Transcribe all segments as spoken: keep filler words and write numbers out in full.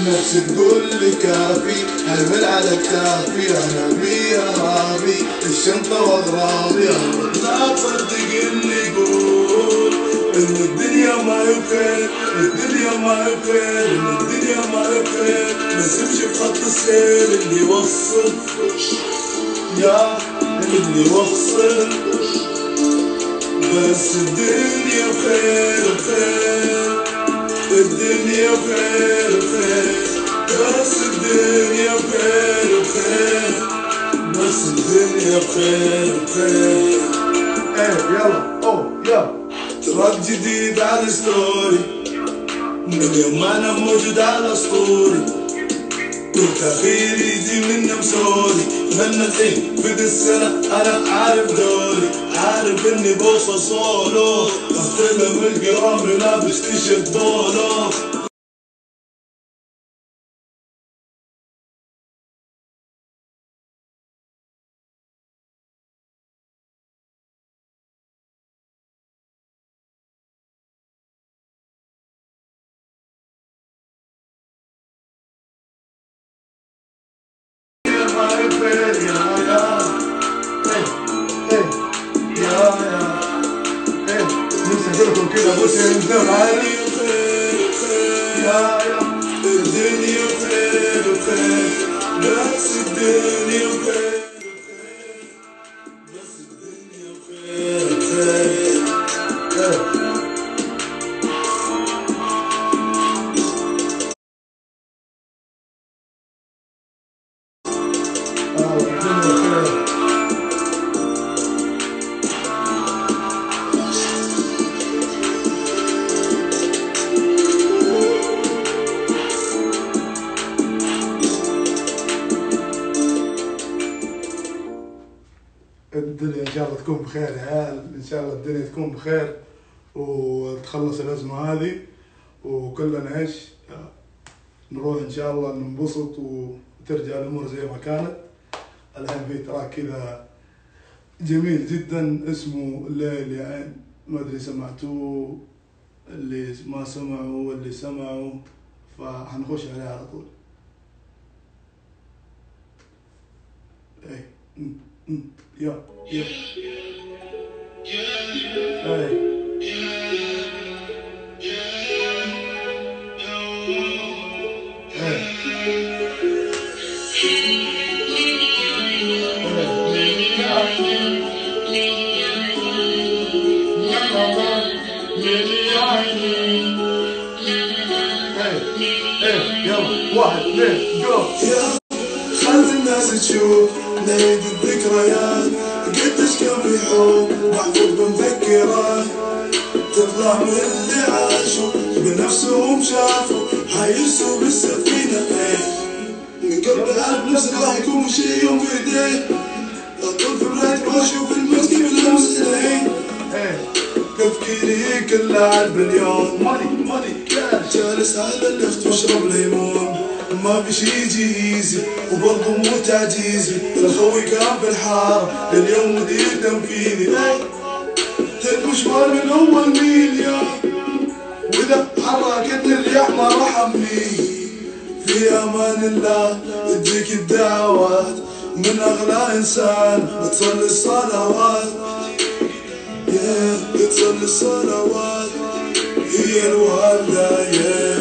نفسي تقول لي كافي، حمل على كتافي انا بيها هابي الشنطة واغراضي. لا تصدق اللي يقول ان الدنيا ما هي بخير، الدنيا ما هي بخير، ان الدنيا ما هي بخير، بس امشي بخط السير اللي يوصل يا اللي يوصل. بس الدنيا بخير بخير، الدنيا بخير بخير، بس الدنيا بخير بخير، بس الدنيا بخير بخير. ايه يلا اوه يا تراك جديد على الستوري، من يوم ما انا موجود على اسطوري، والتأخير يجي من مسوري. من الحين بدي السنة انا عارف دوري، عارف اني بوصل صولو، استلم الجرام لابس تيشيرت بولو. كده بص ينزل عالي يا يا الدنيا بخير بخير، بس الدنيا بخير بخير، بس الدنيا بخير بخير. الدنيا ان شاء الله تكون بخير يا عيال، ان شاء الله الدنيا تكون بخير وتخلص الازمه هذه، وكلنا ايش نروح ان شاء الله ننبسط وترجع الامور زي ما كانت. الحين في تراك كذا جميل جدا اسمه الليل يا عين، ما ادري سمعتوه، اللي ما سمعوا واللي سمعوا فحنخش عليه على طول. ايه يا يا ايه يلا واحد اثنين جو. خلي الناس تشوف نعيد الذكريات، قديش كان في حب محفوظ بمذكرات، تطلع من اللي عاشوا بنفسهم شافوا حيرسوا بالسفينة. من قبل قلب نفسك راح يكون شي يوم في ايديه، اطول في برايك واشوف المسكي بلمس العين. تفكيري كله عالبليون، ماني ماني جالس على اللفت واشرب ليمون، ما في شي يجي ايزي وبرضه مو تعجيزي. الخوي كان في الحارة اليوم مدير تنفيذي، تدري شمال من اول ميل يا، واذا حركت الرياح ما رحمني. في امان الله تجيك الدعوات من اغلى انسان، تصلي الصلوات يا تصلي الصلوات هي الوالدة يا.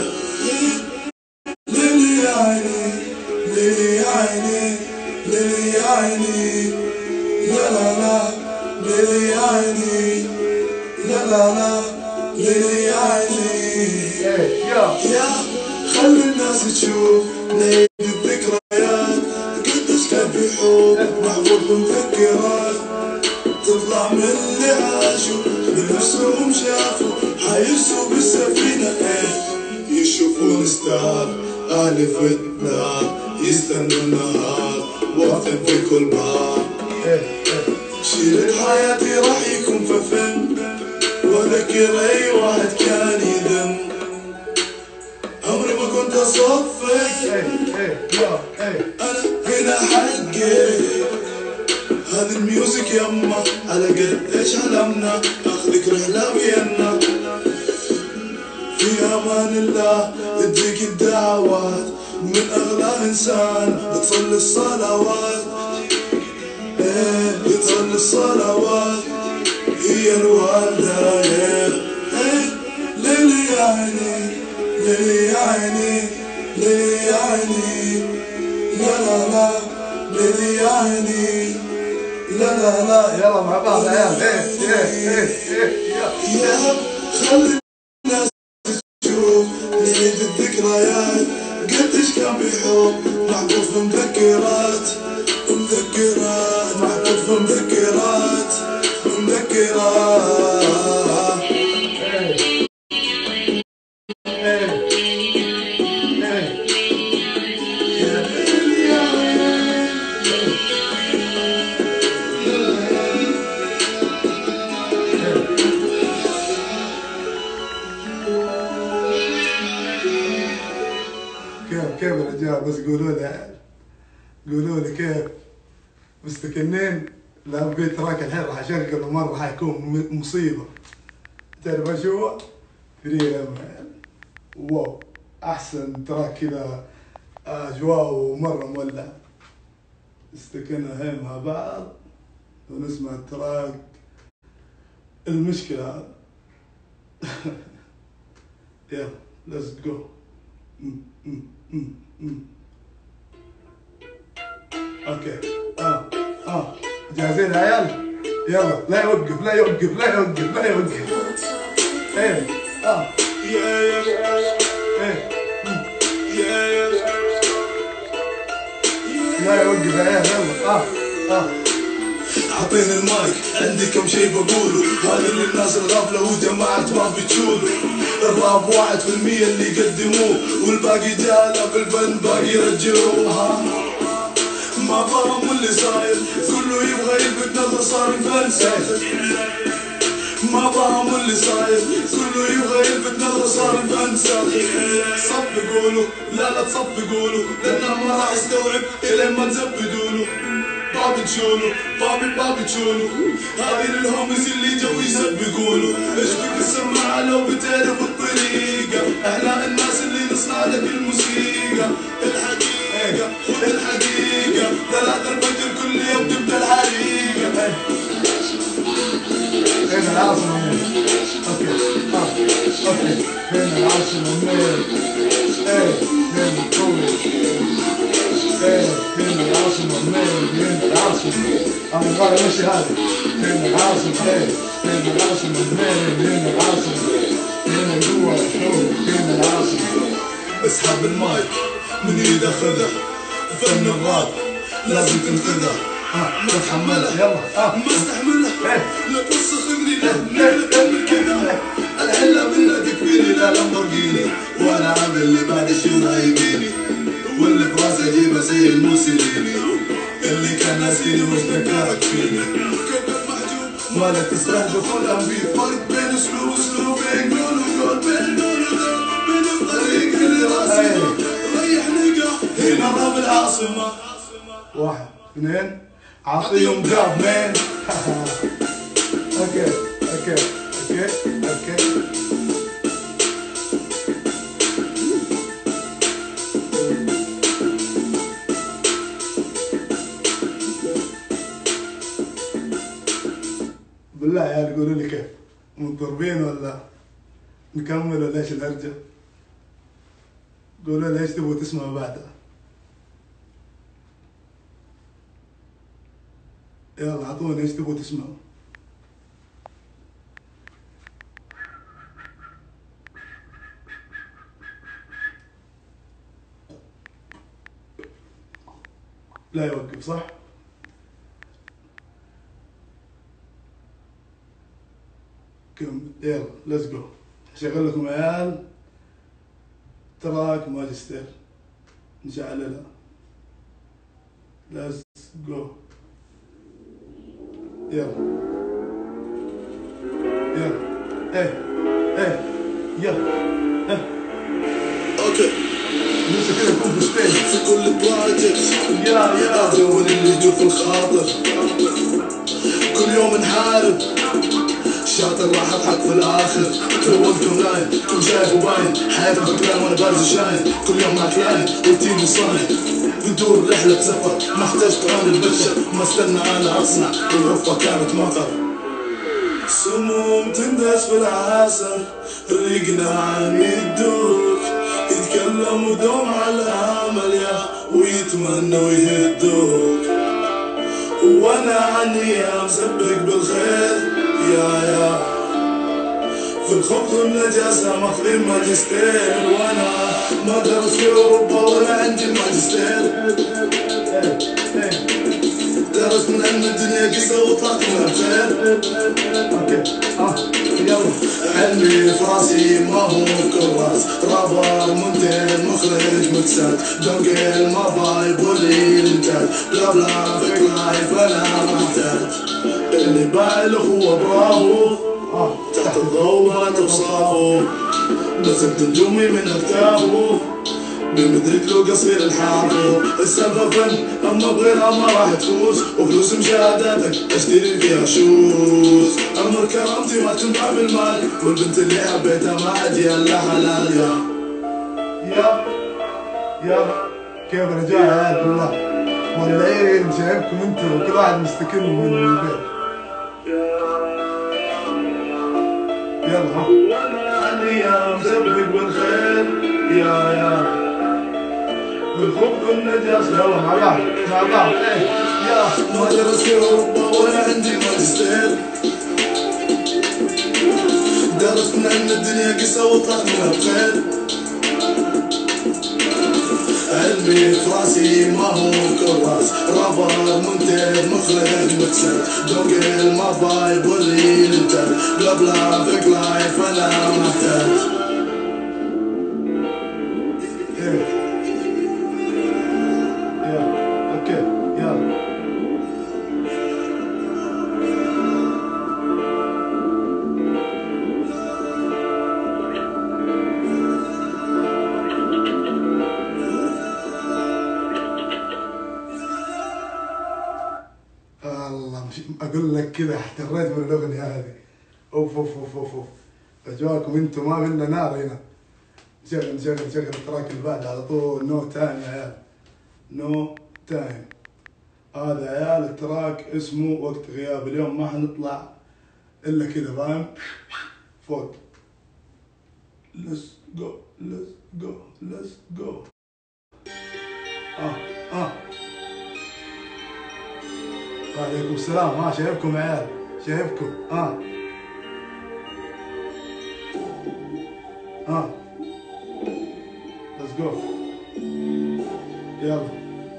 ليلي يا عيني ليلي يا عيني ليلي يا عيني لا لا لا، ليلي يا عيني لا لا لا، ليلي يا عيني يا. خلي الناس تشوف نعيد الذكريات، قديش كان في حب محفوظ بمفكرات، تطلع من اللي عاشوا بنفسهم شافوا حيرسوا بالسفينة. يشوفون ستار أهل في النار، يستنوا النهار وقتهم في كل بار. شيلة حياتي راح يكون في فيلم، وأذكر أي واحد كان يذم، عمري ما كنت أصفق أنا هنا حقي. هذا الميوزك يما على قد ايش علمنا، اخذك رحلة ويانا. في في امان الله تجيك الدعوات من اغلى انسان تصلي الصلوات، ايه تصلي الصلوات هي الوالدة. ايه ليلي يا عيني ليلي يا عيني ليلي يا عيني لا لا لا ليلي يا عيني لا لا لا. يلا مع بعض يا عيال. ايه ايه ايه يا خلي الناس تشوف عيد الذكريات قديش كان بحب محطوط في مذكرات مذكرات محطوط في مذكرات مذكرات. كيف كيف الرجال بس قولوا لي قولوا لي كيف مستكنين؟ لا بقيت تراك الحين راح اشغله مره حيكون مصيبه. تعرف شو؟ فري لما واو احسن تراك كذا اجواء مره مولع. استكنا هين مع بعض ونسمع التراك. المشكله يلا ليتس جو. اوكي اه اه جاهزين يا عيال؟ يلا لا يوقف لا يوقف لا يوقف لا يوقف. ايه اه يا يا ايه يا يا لا يوقف يا عيال. يلا اه اه اعطيني المايك عندي كم شي بقوله، هذا للناس الغافلة وجماعة ما بتشوله. الراب واحد في المية اللي يقدموه والباقي جهلة بالفن باقي يرجعوه. ما فهم اللي صاير كله يبغى يلفت نظر صار الفن ساير. ما فهم اللي صاير كله يبغى يلفت نظر صار الفن ساير. صفقوا له لا لا تصفقوا له لانه ما راح يستوعب الين ما تزبدوا له. بابي تشولو بابي بابي تشولو هذه للهومز اللي جو يسبقوا له. ايش بك السماعة لو بتعرف الطريقة، احنا الناس اللي نصنع لك الموسيقى. الحقيقة الحقيقة ثلاثة الفجر كل يوم تبدا الحريقة. هنا العاصمة اوكي اه اوكي هنا العاصمة ايه هنا الكويت ايه هنا العاصمة هنا العاصمة انا غالي ماشي هذا. هنا العاصمة ايه هنا العاصمة هنا العاصمة هنا جوا هنا العاصمة. اسحب المايك من ايده خذه فن الراب لازم تنقذه. ما تحملها يلا ما استحملها لا توسخني لا نكمل كذا. الحلا بالله تكفيني لا لامبورجيني وانا عامل اللي بعد شي رايقيني واللي في راسي اجيبه زي الموسوليني. اللي كان ناسيني واشتكاك فيني كلك محجوب ولا تسرح دخول انبي. فرق بين اسلوب واسلوبين قول وقول بين قول وقول بين الطريق اللي راسي ريح نقا. هنا الراب العاصمة واحد اثنين عطيهم جاب مان. اوكي اوكي اوكي اوكي بالله يا عيال قولوا لي كيف مضطربين ولا نكمل ولا ايش الهرجة؟ قولوا لي ايش تبغوا تسمعوا بعدها. يلا اعطوني ايش تبغوا تسمعوا. لا يوقف صح؟ كم يلا ليتس جو. اشغل لكم عيال تراك ماجستير نشعللها. ليتس جو يلا يلا ايه ايه يلا ايه اوكي. نفسي كذا يكون بوستين في كل بروجكت يا يا جو اللي يجوا في الخاطر. كل يوم نحارب شاطر راح اضحك في الاخر. توقفكم لاين كل شايف وباين، حياتي مكان وانا بارز وشاين، كل يوم معك لاين روتين وصاين. بدور رحلة سفر ما احتجت عون البشر، ما استنى انا اصنع والغرفة كانت مطر. سموم تندس في العسل، ريقنا عن يدوك، يتكلم ودوم على الامل يا ويتمنوا يهدوك. وانا عني مسبق بالخير يا يا في الخبز والنجاسة ماخذين ماجستير، وانا ما درس في اوروبا ولا عندي الماجستير. درس من علم الدنيا قصة وطلعت منها بخير. اوكي اه يلا. علمي في راسي ما هو كراس، رابر منتج مخرج مكسات، دونجل ما بايب ولي الانتاج، بلا بلا فيك لايف انا ما احتاج. اللي باع الاخوة براهو اه تحت الضوء ما تصابوا، لازم تنجمي من اكتابه بمدرك له قصير الحافظ. السالفة فن اما بغيرها ما راح تفوز، وفلوس مشاهداتك اشتري فيها شوز. امر كرامتي ما تنباع بالمال، والبنت اللي حبيتها ما عاد الا حلال. يا يا يا كيف رجال يا عيال بالله مولعين شايفكم انتم وكل واحد مستكن من البيت. يلا ها. وانا عني مسبق بالخير يا يا بالخبز والنجاسة. يلا مع بعض مع بعض. ايه يا ما درس في اوروبا ولا عندي ماجستير، درست من علم الدنيا قصة وطلعت منها بخير. علمي في راسي ما هو كراس، رابر منتج مخرج مكسر، دونجل ما بايب ولي الانتاج، بلا بلا فيك لايف انا ما احتاج. اقول لك كذا احتريت من الاغنيه هذه. اوف اوف اوف اوف اوف اجواكم انتم ما بينا نار هنا. نشغل نشغل نشغل التراك اللي بعد على طول. نو تايم يا عيال، نو تايم. هذا يا عيال التراك اسمه وقت غياب. اليوم ما حنطلع الا كذا فاهم فوق. let's go let's go let's go. اه اه وعليكم السلام. ها شايفكم يا عيال شايفكم. اه اه ليتس جو. يلا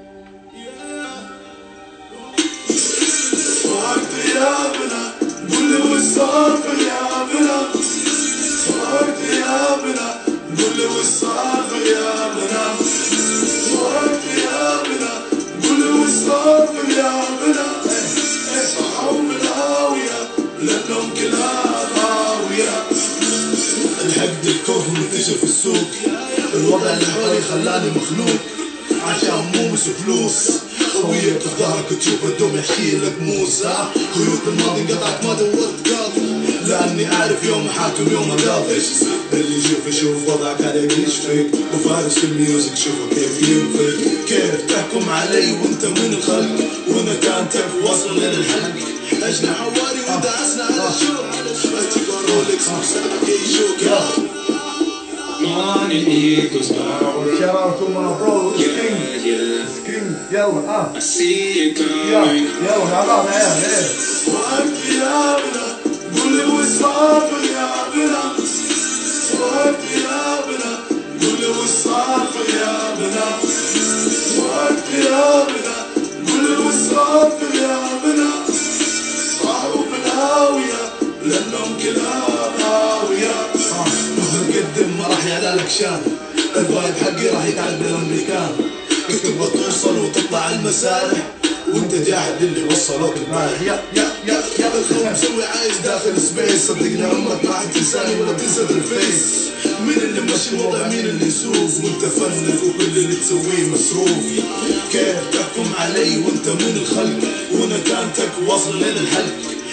وقت غيابنا قول لي وش صار في غيابنا، وقت غيابنا قول لي وش صار في غيابنا، وقت غيابنا قول لي وش صار في غيابنا. صحوا بالهاوية لأنهم كلها هاوية. الحقد الكره منتشر في السوق، الوضع اللي حولي خلاني مخلوق عشان موس وفلوس. خويك في ظهرك تشوف الدم يحكي لك موسى، خيوط الماضي انقطعت ما دورت قاضي، لاني عارف يوم حاكم يوم قاضي. اللي يشوف يشوف وضعك عليك يشفيك، وفارس في الميوزك شوفه كيف ينفك. كيف تحكم علي وانت من الخلق، ونكانتك وصل للحلق. اجنح حواري ودعسنا على الشوق، اشتكى رولكس وسابك يشوك. Money equals power. Shout out to my bro, it's King. Yeah, yeah. It's King. يلا اه. I see you coming. يلا يلا مع بعض يا عيال. ايه. وقت غيابنا قول لي وش صار في غيابنا، وقت غيابنا قول لي وش صار في غيابنا، وقت غيابنا قول لي وش صار في غيابنا. صاحوا بالهاوية لأنهم كلها هاوية. مقدم ما راح يعلالك شان، الفايب حقي راح يتعدى الامريكان. كنت تبغى توصل وتطلع المسارح، وانت جاحد اللي وصلوك البارح. يا يا يا يا الخوف مسوي عايش داخل سبيس، صدقني عمرك ما حتنساني ولا تنسى الفيس. مين اللي ماشي الوضع مين اللي يسوق، وانت فنك وكل اللي تسويه مصروف. كيف تحكم علي وانت من الخلق، ونكانتك واصل للحلق.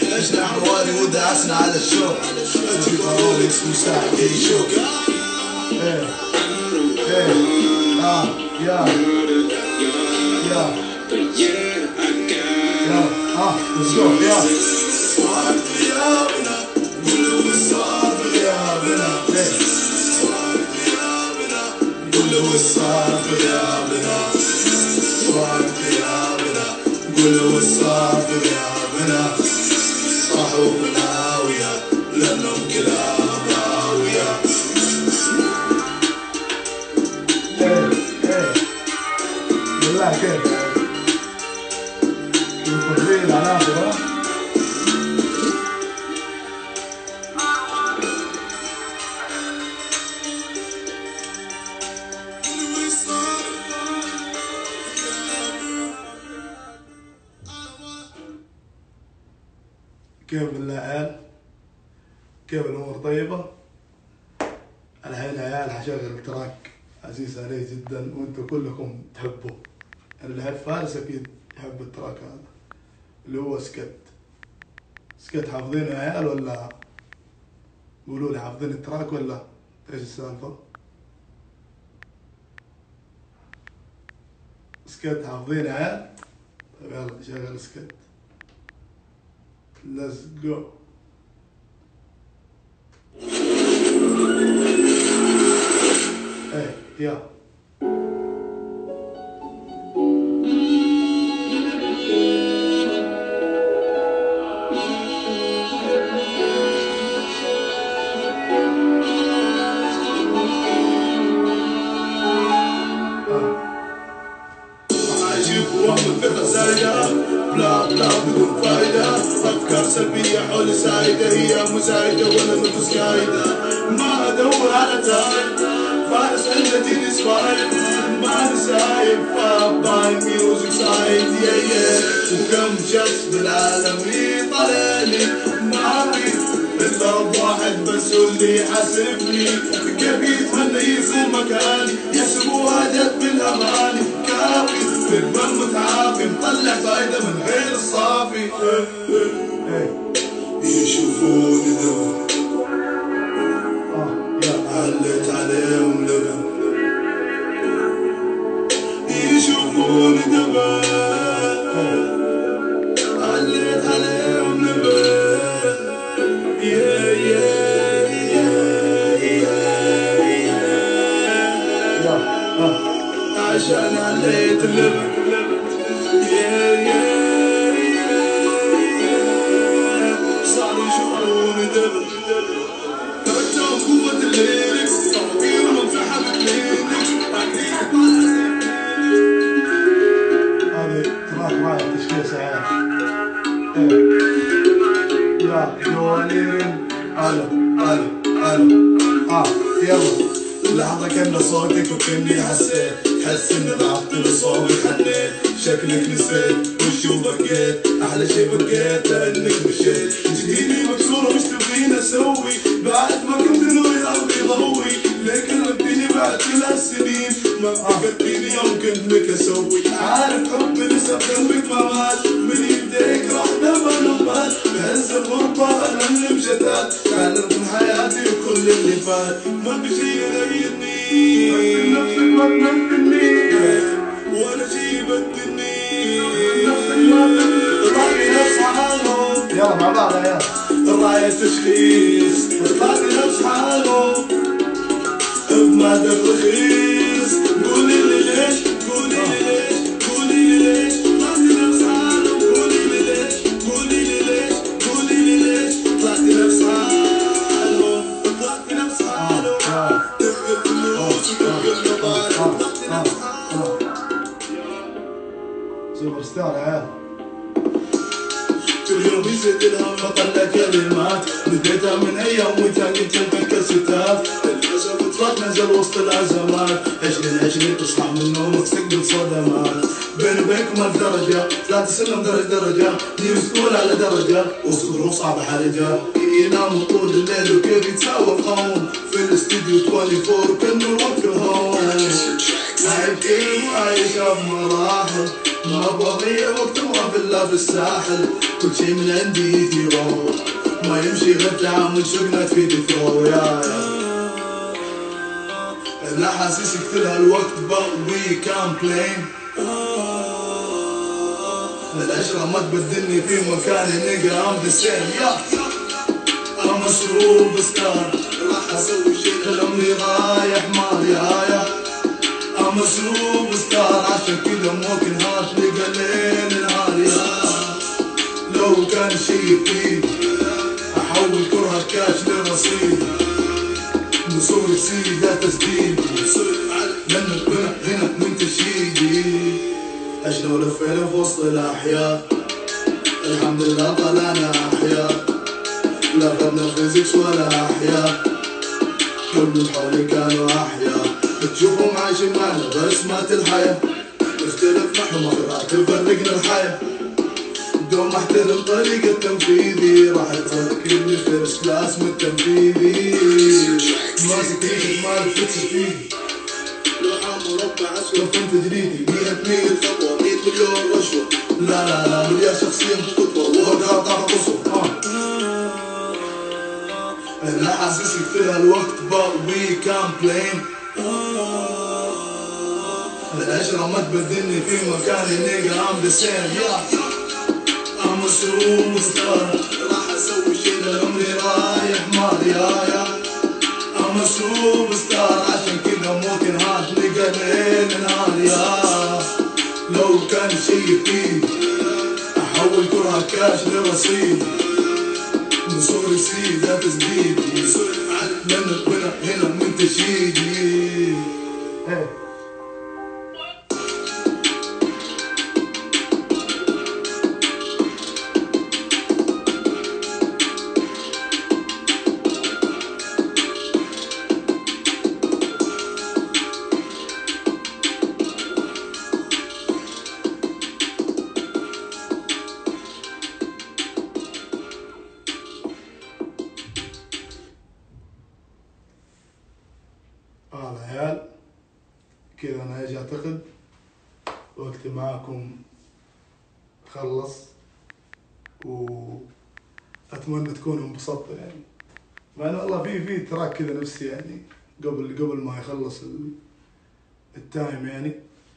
عشنا حوالي ودعسنا على الشوق أجيب رولكس مساعد يشوق ايه ايه اه يا يا يا اه let's go يا صار غيابنا قولوا صار غيابنا صار غيابنا قولوا صار غيابنا صار غيابنا قولوا صار غيابنا صاحوا بالهاوية لأنهم كلاب هاوية ايه ايه بالله كيف يفضل العناصر كيف بالله عيال؟ كيف الأمور طيبة؟ الحين عيال حشغل تراك عزيز عليه جدا وانتم كلكم تحبوه. اللي يحب فارس أكيد يحب التراك هذا اللي هو سكت. سكت حافظينه يا عيال ولا؟ قولوا لي حافظين التراك ولا ايش السالفة؟ سكت حافظينه يا عيال؟ طيب يلا شغل سكت. Let's go. Hey, yeah. بلا بلا بدون فايدة أفكار سلبية حولي سايدة هي مزايدة ولا نفس كايدة ما أدور على تايم فارس عنده دين سبايد ما نسايب فاباي ميوزك سايد يا يا وكم شخص بالعالم يطلعني ما في إلا رب واحد بس هو اللي يحاسبني كيف يتمنى يكون مكاني يحسبوها جد بالأماني كافي بالبن متعافي مطلع فايدة من غير الصافي يشوفوني ذنب علت عليهم لبن يشوفوني ذنب علت عليهم لبن يا يا عشان عليت اللبن يا يا صاروا يشوفوني دبل تركتهم قوة الليركس تطبير وانسحب كلينكس هذه تراك معي تشكيل ساعات يا جواليرين الو الو الو اه يلا لحظة كأن صوتك وكأني حسيت حس اني ضعفت لصوبي حنيت شكلك نسيت وشو بكيت احلى شي بكيت لانك مشيت جديدي مكسورة مش تبغيني اسوي بعد ما كنت نوي ابغي ضوي لكن رديني بعد كل هالسنين ما فكرتيني يوم كنت لك اسوي عارف حبي لسه بقلبك ما مات من يديك راح دبل ومات بهز الغربة انا اللي مشتات تعلمت من حياتي وكل اللي فات ما في شي يغيرني نفسك ما تمثلني وانا شي يبدلني نفسك ما تمثلني نفس حالهم يلا مع بعض يا الراية تشخيص طلعتي نفس حالهم بمدى الرخيص قولي لي ليش قولي لي ليش قولي لي ليش طلعتي نفس حالهم قولي لي ليش قولي لي ليش قولي لي ليش طلعتي نفس حالهم طلعتي نفس حالهم تبقى الفلوس وتبقى المظاهر طلعتي نفس حالهم سوبر ستار يا عيال كل يوم يزيد الهم بطلع كلمات بديتها من ايام وتاني تنفك الستات العزم طلعت نزل وسط الازمات عشرين عشرين تصحى من النوم وتستقبل صدمات بيني وبينكم الف درجة لا تسلم درجة درجة نيوز تقول على درجة وصبر وصعب حرجة ينام طول الليل وكيف يتساوى القوم في الاستديو أربعة وعشرين وكأنه الوقت هون عايش كيف عايشة بمراحل ما بضيع وقت ما بالله بالساحل، كل شي من عندي يثيرو، ما يمشي غير تعامل شغلة في دثرو. يا الأحاسيس كثر هالوقت but we can't blame. العشرة ما تبدلني في مكاني nigga I'm the same. يا أنا مشروب ستار، راح أسوي شي العمري رايح ماريايا. أنا مشروب ستار عشان كذا ممكن هاش نيجا ليل نهار. يا لو كان شي يفيد أحول كره كاش لرصيد، نصور سيدة تسديد لأنك هنا هنا من تشييدي. عشنا ولفينا في وسط الأحياء، الحمد لله طلعنا أحياء، لا أخذنا فيزيكس ولا أحياء، كل اللي حولي كانوا أحياء. تشوفهم عايشين معنا بس مات الحياة، اختلف نحن ما تفرقنا الحياة. دوم احترم طريقة تنفيذي، راح تفكرني فيرست كلاس من التنفيذي. ماسك ريشة مال فتش فيدي، لوحة مربع اسود كم تجريدي، مية مية خطوة مية مليون رشوة. لا لا لا مليار شخصيا بخطوة ووقعها تحت قصوى. الأحاسيس كثر هالوقت but we can't blame. العشرة ما تبدلني في مكاني nigga I'm the same. yeah. أنا مشروب ستار، راح أسوي شي لعمري رايح ماريايا. أنا مشروب ستار عشان كذا ممكن هاش نيجا ليل نهار. يا لو كان شي يفيد أحول كره كاش لرصيد، نصور سيدة تسديد لأنك هنا هنا من تشييدي. آه العيال كذا أنا ايش أعتقد وقتي معاكم خلص، وأتمنى تكونوا انبسطتوا يعني. مع إنه والله في في تراك كذا نفسي يعني قبل قبل ما يخلص التايم يعني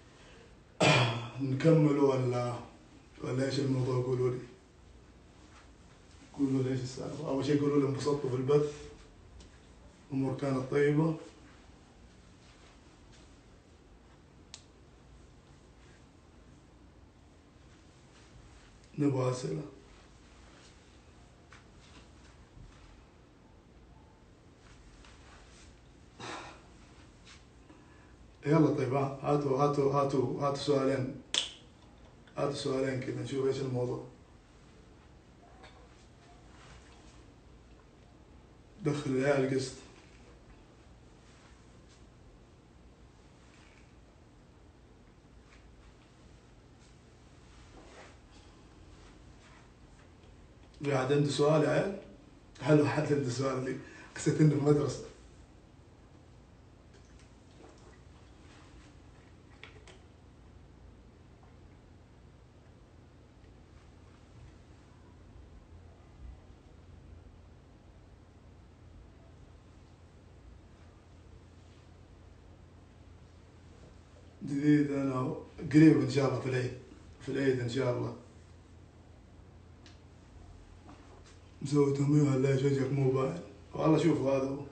نكمل ولا ولا ايش الموضوع؟ قولوا لي قولوا لي ايش السالفة. أول شيء قولوا لي انبسطتوا في البث، أمور كانت طيبة. نبغى أسئلة. يلا طيب هاتوا هاتوا هاتوا هاتوا سؤالين، هاتوا سؤالين كذا نشوف ايش الموضوع. دخل العيال قسط. في أحد عنده سؤال يا عيال؟ حلو حد عنده سؤال لي، حسيت إنه في مدرسة. جديد أنا قريب إن شاء الله في العيد، في العيد إن شاء الله. مسوي تمويه ولا ايش وجهك مو باين؟ والله شوفوا هذا هو.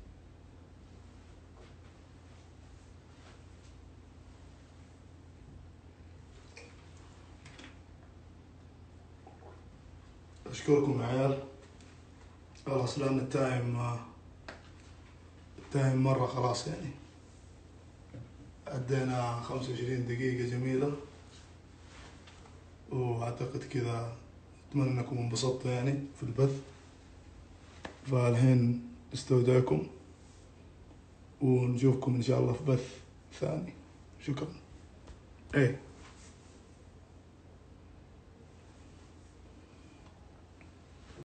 اشكركم يا عيال. خلاص لان التايم التايم مرة خلاص يعني عدينا خمسة وعشرين دقيقة جميلة، واعتقد كذا اتمنى انكم انبسطتوا يعني في البث. فالحين استودعكم ونشوفكم ان شاء الله في بث ثاني. شكرا. ايه